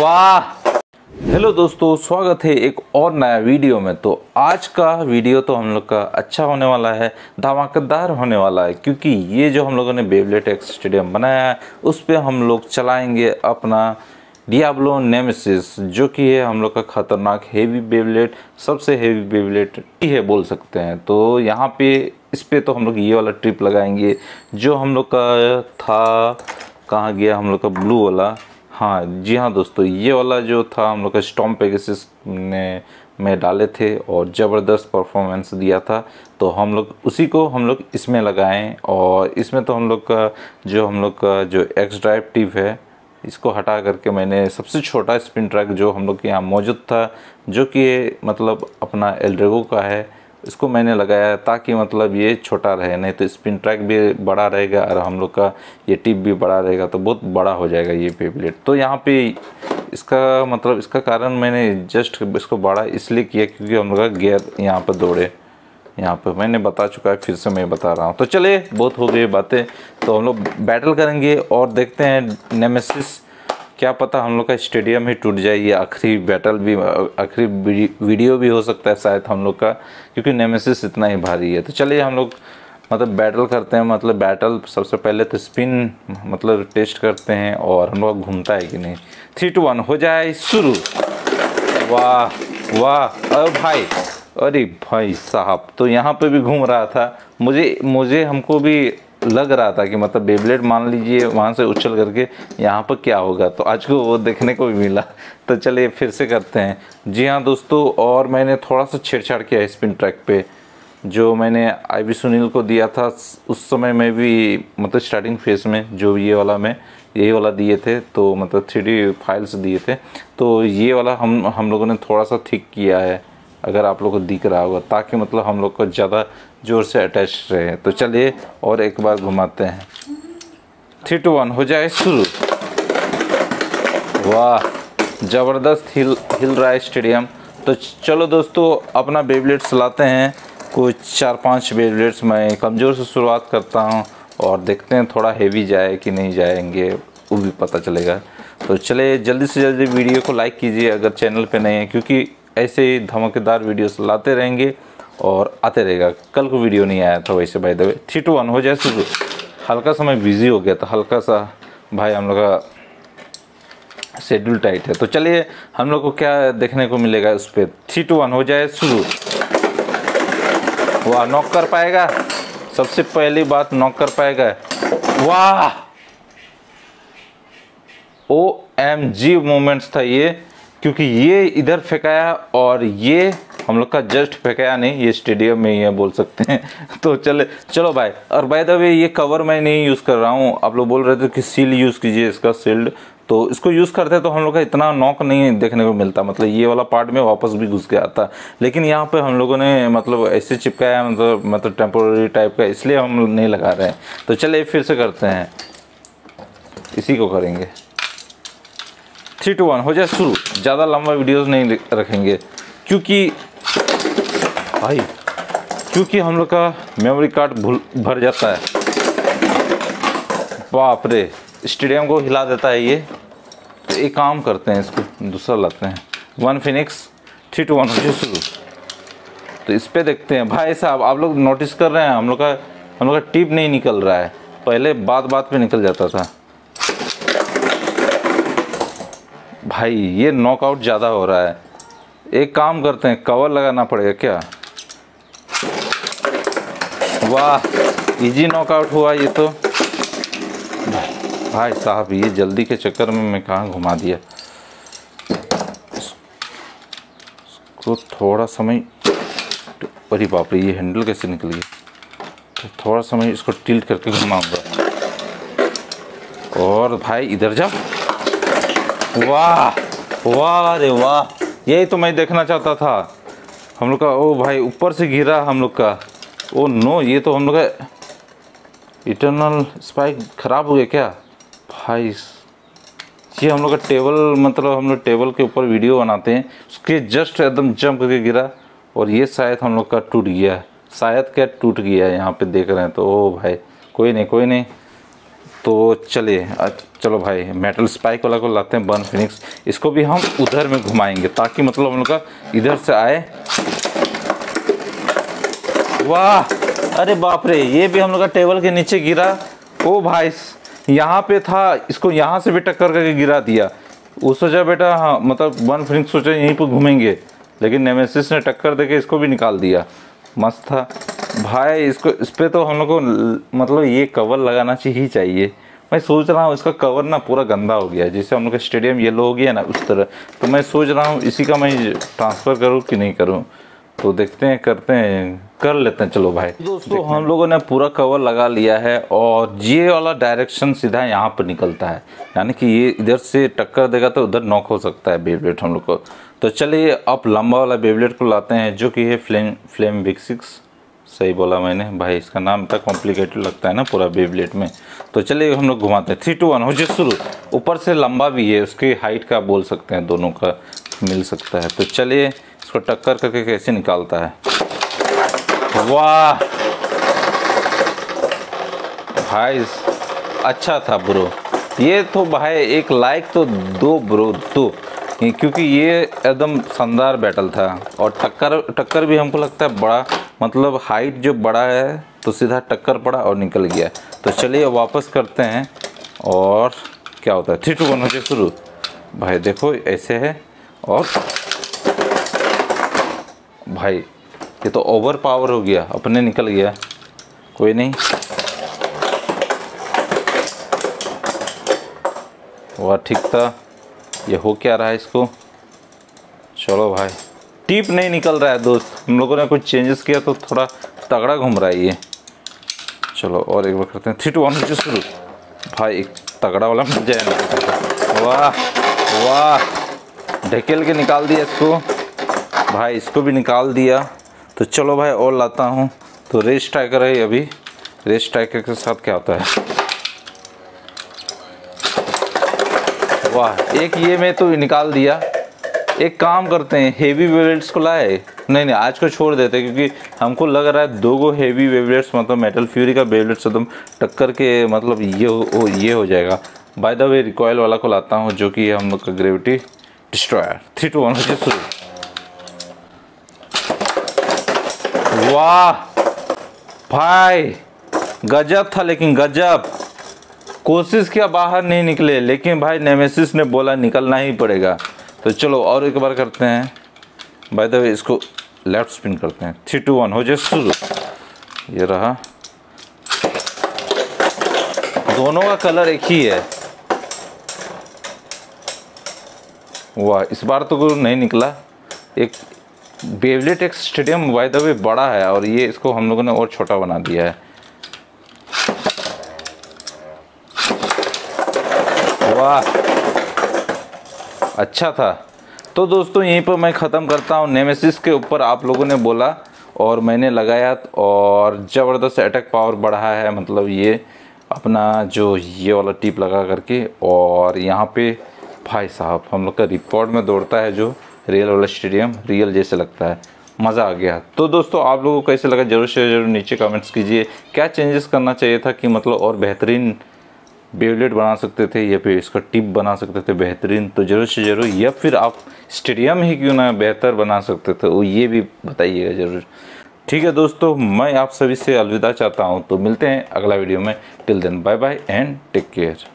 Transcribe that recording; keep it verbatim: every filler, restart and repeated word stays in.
वाह। हेलो दोस्तों, स्वागत है एक और नया वीडियो में। तो आज का वीडियो तो हम लोग का अच्छा होने वाला है, धमाकेदार होने वाला है, क्योंकि ये जो हम लोगों ने बेबलेट एक्स स्टेडियम बनाया है उस पे हम लोग चलाएंगे अपना डियाब्लो नेमेसिस, जो कि है हम लोग का खतरनाक हेवी बेबलेट, सबसे हेवी बेबलेट ही है बोल सकते हैं। तो यहाँ पे इस पे तो हम लोग ये वाला ट्रिप लगाएंगे जो हम लोग का था, कहाँ गया हम लोग का ब्लू वाला। हाँ जी हाँ दोस्तों, ये वाला जो था हम लोग का स्टॉर्म पेगासस ने में डाले थे और ज़बरदस्त परफॉर्मेंस दिया था। तो हम लोग उसी को हम लोग इसमें लगाएं, और इसमें तो हम लोग का जो हम लोग का जो एक्स ड्राइव टिप है इसको हटा करके मैंने सबसे छोटा स्पिन ट्रैक जो हम लोग के यहाँ मौजूद था, जो कि मतलब अपना एल्ड्रेगो का है, इसको मैंने लगाया ताकि मतलब ये छोटा रहे, नहीं तो स्पिन ट्रैक भी बड़ा रहेगा और हम लोग का ये टिप भी बड़ा रहेगा तो बहुत बड़ा हो जाएगा ये बेबलेट। तो यहाँ पे इसका मतलब इसका कारण मैंने जस्ट इसको बड़ा इसलिए किया क्योंकि हम लोग का गियर यहाँ पर दौड़े। यहाँ पर मैंने बता चुका है, फिर से मैं बता रहा हूँ। तो चले, बहुत हो गई बातें, तो हम लोग बैटल करेंगे और देखते हैं नेमेसिस। क्या पता हम लोग का स्टेडियम ही टूट जाए, ये आखिरी बैटल भी, आखिरी वीडियो भी हो सकता है शायद हम लोग का, क्योंकि नेमेसिस इतना ही भारी है। तो चलिए हम लोग मतलब बैटल करते हैं। मतलब बैटल सबसे पहले तो स्पिन मतलब टेस्ट करते हैं और हम लोग घूमता है कि नहीं। थ्री टू वन हो जाए शुरू। वाह वाह, अरे भाई, अरे भाई साहब, तो यहाँ पे भी घूम रहा था। मुझे मुझे हमको भी लग रहा था कि मतलब बेबलेट मान लीजिए वहाँ से उछल करके यहाँ पर क्या होगा, तो आज को वो देखने को भी मिला। तो चलिए फिर से करते हैं। जी हाँ दोस्तों, और मैंने थोड़ा सा छेड़छाड़ किया स्पिन ट्रैक पे, जो मैंने आई बी सुनील को दिया था उस समय में भी, मतलब स्टार्टिंग फेज में जो ये वाला में यही वाला दिए थे, तो मतलब थ्री डी फाइल्स दिए थे। तो ये वाला हम हम लोगों ने थोड़ा सा थिक किया है, अगर आप लोगों को दिख रहा होगा, ताकि मतलब हम लोग को ज़्यादा ज़ोर से अटैच रहे। तो चलिए और एक बार घुमाते हैं। थ्री टू वन हो जाए शुरू। वाह, ज़बरदस्त हिल हिल रहा है स्टेडियम। तो चलो दोस्तों अपना बेबलेट चलाते हैं। कुछ चार पांच बेबलेट्स मैं कमज़ोर से शुरुआत करता हूं और देखते हैं थोड़ा हेवी जाए कि नहीं जाएंगे, वो भी पता चलेगा। तो चले जल्दी से जल्दी वीडियो को लाइक कीजिए अगर चैनल पे नए हैं, क्योंकि ऐसे ही धमाकेदार वीडियोस लाते रहेंगे और आते रहेगा। कल को वीडियो नहीं आया था वैसे by the way. Three two one हो जाए शुरू। हल्का सा मैं बिज़ी हो गया था, हल्का सा भाई हम लोग का शेड्यूल टाइट है। तो चलिए हम लोग को क्या देखने को मिलेगा उस पर। थ्री टू वन हो जाए शुरू। वाह, नॉक कर पाएगा, सबसे पहली बात नॉक कर पाएगा। वाह, ओ एम जी मोमेंट्स था ये, क्योंकि ये इधर फेंकाया और ये हम लोग का जस्ट फेंकाया नहीं, ये स्टेडियम में ही है बोल सकते हैं। तो चले चलो भाई। और बाय द वे ये कवर मैं नहीं यूज़ कर रहा हूँ। आप लोग बोल रहे थे कि सील यूज़ कीजिए इसका, सील्ड, तो इसको यूज़ करते तो हम लोग का इतना नॉक नहीं देखने को मिलता, मतलब ये वाला पार्ट में वापस भी घुस के आता। लेकिन यहाँ पे हम लोगों ने मतलब ऐसे चिपकाया, मतलब मतलब टेम्पोररी टाइप का, इसलिए हम नहीं लगा रहे हैं। तो चलिए फिर से करते हैं, इसी को करेंगे। थ्री टू वन हो जाए शुरू। ज़्यादा लंबा वीडियोस नहीं रखेंगे, क्योंकि भाई क्योंकि हम लोग का मेमोरी कार्ड भूल भर जाता है। बाप रे, स्टेडियम को हिला देता है ये। तो एक काम करते हैं, इसको दूसरा लाते हैं। One Phoenix. Three two one हो जाए शुरू। तो इस पे देखते हैं भाई साहब, आप लोग नोटिस कर रहे हैं हम लोग का हम लोग का टिप नहीं निकल रहा है, पहले बात बात पे निकल जाता था। भाई ये नॉकआउट ज़्यादा हो रहा है, एक काम करते हैं, कवर लगाना पड़ेगा क्या। वाह, इजी नॉकआउट हुआ ये तो। भाई साहब ये जल्दी के चक्कर में मैं कहाँ घुमा दिया इसको। थोड़ा समय, अरे बाप रे, ये हैंडल कैसे निकल गया। तो थोड़ा समय इसको टिल्ट करके घुमाऊंगा। और भाई इधर जाओ। वाह वाह, अरे वाह, यही तो मैं देखना चाहता था हम लोग का। ओ भाई ऊपर से गिरा हम लोग का। ओ नो, ये तो हम लोग का इटर्नल स्पाइक खराब हो गया क्या भाई। ये हम लोग का टेबल, मतलब हम लोग टेबल के ऊपर वीडियो बनाते हैं, उसके जस्ट एकदम जंप करके गिरा और ये शायद हम लोग का टूट गया, शायद क्या टूट गया है, यहाँ पे देख रहे हैं। तो ओ भाई कोई नहीं कोई नहीं, तो चलिए चलो भाई मेटल स्पाइक वाला को लाते हैं, बर्न फिनिक्स। इसको भी हम उधर में घुमाएंगे ताकि मतलब हम लोग का इधर से आए। वाह, अरे बाप रे, ये भी हम लोग का टेबल के नीचे गिरा। ओ भाई, यहाँ पे था, इसको यहाँ से भी टक्कर करके गिरा दिया। वो सोचा बेटा हाँ मतलब बर्न फिनिक्स सोचा यहीं पर घूमेंगे, लेकिन नेमेसिस ने टक्कर देके इसको भी निकाल दिया। मस्त था भाई। इसको इस पर तो हम लोग को मतलब ये कवर लगाना चाहिए चाहिए। मैं सोच रहा हूँ इसका कवर ना पूरा गंदा हो गया, जैसे हम लोग का स्टेडियम येलो हो गया ना उस तरह। तो मैं सोच रहा हूँ इसी का मैं ट्रांसफ़र करूँ कि नहीं करूँ, तो देखते हैं, करते हैं, कर लेते हैं। चलो भाई दोस्तों, हम लोगों ने पूरा कवर लगा लिया है और ये वाला डायरेक्शन सीधा यहाँ पर निकलता है, यानी कि ये इधर से टक्कर देगा तो उधर नॉक हो सकता है बेब्लेड हम लोग को। तो चलिए अब लंबा वाला बेब्लेड को लाते हैं जो कि है फ्लेम फ्लेम बिग सिक्स। सही बोला मैंने भाई, इसका नाम इतना कॉम्प्लिकेटेड लगता है ना पूरा बेब्लेड में। तो चलिए हम लोग घुमाते हैं। थ्री टू वन हो जाए शुरू। ऊपर से लंबा भी है, उसकी हाइट का बोल सकते हैं, दोनों का मिल सकता है। तो चलिए इसको टक्कर करके कैसे निकालता है। वाह भाई, अच्छा था ब्रो ये तो भाई। एक लाइक तो दो ब्रो, दो, क्योंकि ये एकदम शानदार बैटल था। और टक्कर टक्कर भी हमको लगता है बड़ा, मतलब हाइट जो बड़ा है तो सीधा टक्कर पड़ा और निकल गया। तो चलिए वापस करते हैं और क्या होता है। थ्री टू वन हो जाए शुरू। भाई देखो ऐसे है, और भाई ये तो ओवर पावर हो गया, अपने निकल गया, कोई नहीं। वह ठीक था। ये हो क्या रहा है इसको। चलो भाई, टिप नहीं निकल रहा है दोस्त, हम लोगों ने कुछ चेंजेस किया तो थोड़ा तगड़ा घूम रहा है ये। चलो और एक बार करते हैं। थ्री टू वन से शुरू। भाई एक तगड़ा वाला मिल जाए ना। वाह वाह, ढकेल के निकाल दिया इसको भाई, इसको भी निकाल दिया। तो चलो भाई और लाता हूँ। तो रेस स्ट्राइकर है अभी, रेस स्ट्राइकर के साथ क्या होता है। वाह, एक ये में तो निकाल दिया। एक काम करते हैं, हेवी वेवलेट्स को लाए। नहीं नहीं, आज को छोड़ देते हैं क्योंकि हमको लग रहा है दो गो हेवी वेवलेट्स मतलब मेटल फ्यूरी का वेवलेट्स एकदम टक्कर के मतलब ये हो ये हो जाएगा। बाय द वे रिकॉयल वाला को लाता हूँ जो कि हम लोग का gravity destroyer. Three two one से शुरू। वाह भाई गजब था, लेकिन गजब कोशिश किया, बाहर नहीं निकले, लेकिन भाई नेमेसिस ने बोला निकलना ही पड़ेगा। तो चलो और एक बार करते हैं। बाय द वे इसको लेफ्ट स्पिन करते हैं। थ्री टू वन हो जाए शुरू। ये रहा, दोनों का कलर एक ही है। वाह, इस बार तो नहीं निकला। एक बेवलेट एक स्टेडियम बाय द वे बड़ा है और ये इसको हम लोगों ने और छोटा बना दिया है। वाह, अच्छा था। तो दोस्तों यहीं पर मैं ख़त्म करता हूँ। नेमेसिस के ऊपर आप लोगों ने बोला और मैंने लगाया और ज़बरदस्त अटैक पावर बढ़ा है, मतलब ये अपना जो ये वाला टिप लगा करके। और यहाँ पे भाई साहब हम लोग का रिकॉर्ड में दौड़ता है जो रियल वाला स्टेडियम, रियल जैसे लगता है, मज़ा आ गया। तो दोस्तों आप लोगों को कैसे लगा जरूर से जरूर नीचे कमेंट्स कीजिए। क्या चेंजेस करना चाहिए था कि मतलब और बेहतरीन बेवलेट बना सकते थे या फिर इसका टिप बना सकते थे बेहतरीन, तो ज़रूर से ज़रूर, या फिर आप स्टेडियम ही क्यों ना बेहतर बना सकते थे वो ये भी बताइएगा ज़रूर। ठीक है दोस्तों, मैं आप सभी से अलविदा चाहता हूँ। तो मिलते हैं अगला वीडियो में। Till then bye bye and take care.